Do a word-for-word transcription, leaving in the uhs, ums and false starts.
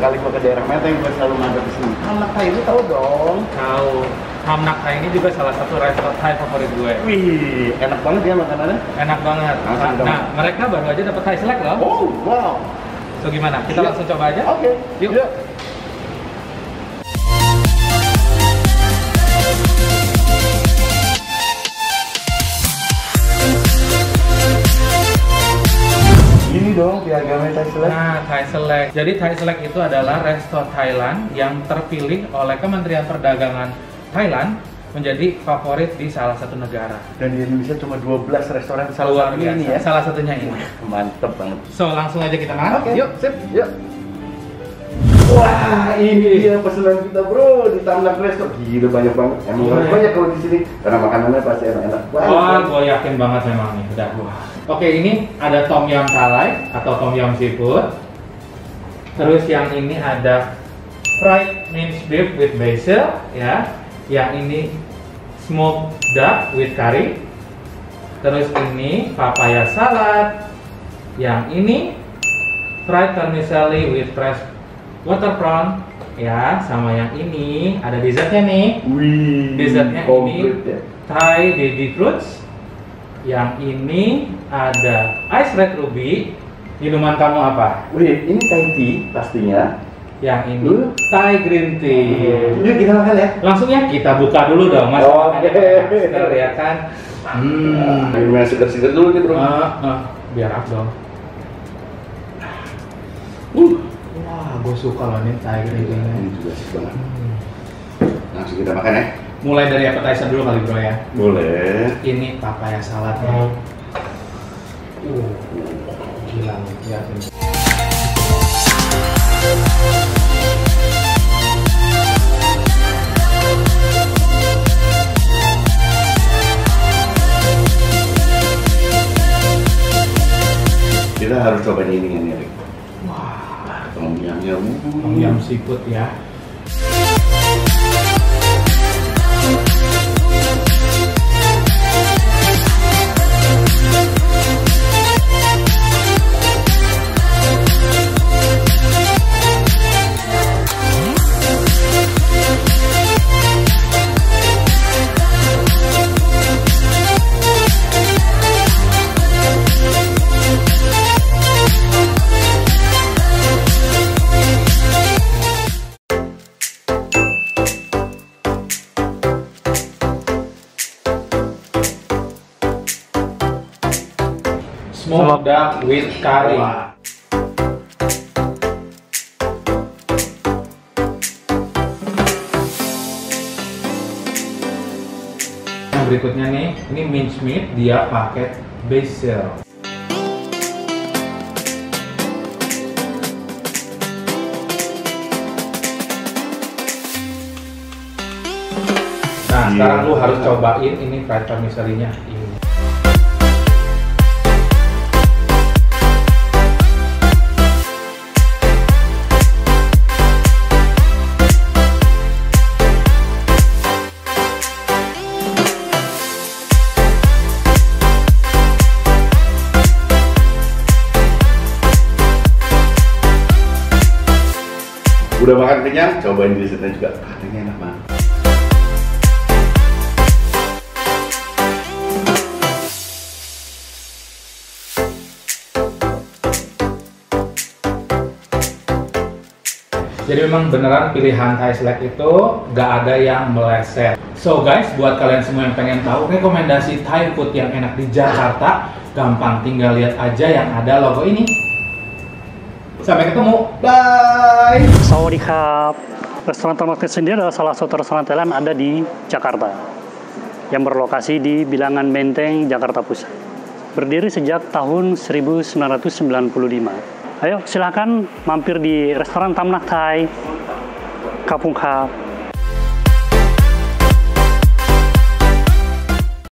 kali gua ke daerah Menteng gua selalu ngadep ke sini. Ham Nak Thai itu tahu dong. Tahu. Ham Nak Thai ini juga salah satu restoran Thai favorit gue. Wih, enak banget ya makanannya. Enak banget. Langsung Nah, dong. nah, mereka baru aja dapat Thai Select loh. Oh, wow. So gimana? Kita Iya. langsung coba aja? Oke, Yuk. yuk. Ini dong piagamnya Thai Select. Nah, Thai Select. Jadi Thai Select itu adalah resto Thailand yang terpilih oleh Kementerian Perdagangan Thailand menjadi favorit di salah satu negara. Dan di Indonesia cuma dua belas restoran, Luar salah satunya biasa. ini ya. Salah satunya ini. Mantep banget. So langsung aja kita makan. Oke, Yuk. sip, yuk. Wah, ini dia pesanan kita bro di Tam Nak Resto. Gila banyak banget. Emang Iya. harus banyak kalau di sini karena makanannya pasti enak-enak. Wah, gue yakin banget memang nih. Udah. Oke, ini ada Tom Yum Thalai atau Tom Yum Seafood. Terus yang ini ada fried minced beef with basil, ya. Yang ini smoked duck with curry. Terus ini papaya salad. Yang ini fried vermicelli with fresh water prawn, ya. Sama yang ini ada dessertnya nih. Wih, Dessertnya komplit ini ya. Thai baby fruits. Yang ini ada ice red ruby. Minuman kamu apa? Wih, ini Thai tea pastinya. Yang ini Uh. Thai green tea. Yuk kita makan ya. Langsung ya kita buka dulu dong, Mas. Oke. Masker, ya kan. Hmm. Minum yang segar-segar dulu nih bro. Uh, uh, biar afdol. Uh. Wah, gue suka loh nih Thai green tea. Ini juga asik banget. Hmm. Langsung kita makan ya. Mulai dari appetizer dulu kali bro ya. Boleh. Ini papaya saladnya. Uh, gila nih, lihatin. Kita harus coba ini nih, Rick. Wah, Tom Yumnya. Tom Yum Seafood ya. Smoked duck with curry. Wah. Yang berikutnya nih, ini minced meat, dia pakai basil. Nah, sekarang lu harus cobain ini fried vermicelli-nya. Ini. Udah makan kenyang, cobain dessertnya juga. Katanya enak banget. Jadi memang beneran pilihan Thai Select itu gak ada yang meleset. So guys, buat kalian semua yang pengen tahu rekomendasi Thai food yang enak di Jakarta, gampang tinggal lihat aja yang ada logo ini. Sampai ketemu, bye! Sawadikap. Restoran Tam Nak Thai sendiri adalah salah satu restoran Thailand ada di Jakarta yang berlokasi di Bilangan Menteng, Jakarta Pusat. Berdiri sejak tahun seribu sembilan ratus sembilan puluh lima. Ayo silakan mampir di restoran Tam Nak Thai. Kapung Kap.